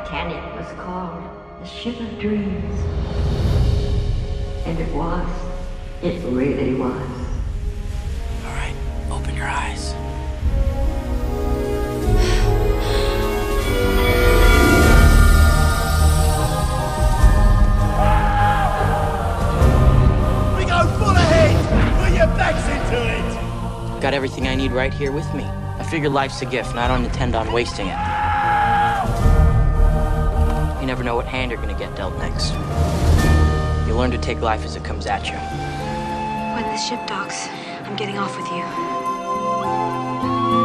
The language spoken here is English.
Titanic was called the Ship of Dreams. And it was. It really was. All right, open your eyes. We go full ahead! Put your backs into it! Got everything I need right here with me. I figure life's a gift, and I don't intend on wasting it. You never know what hand you're gonna get dealt next. You learn to take life as it comes at you. When the ship docks, I'm getting off with you.